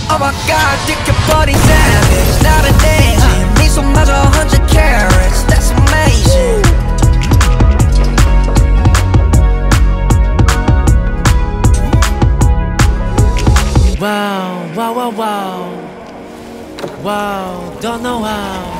Oh my god, 느껴버린 damage. 나를 내지 미소마저 100 carats. That's amazing. Wow, wow, wow, wow. Wow, don't know how.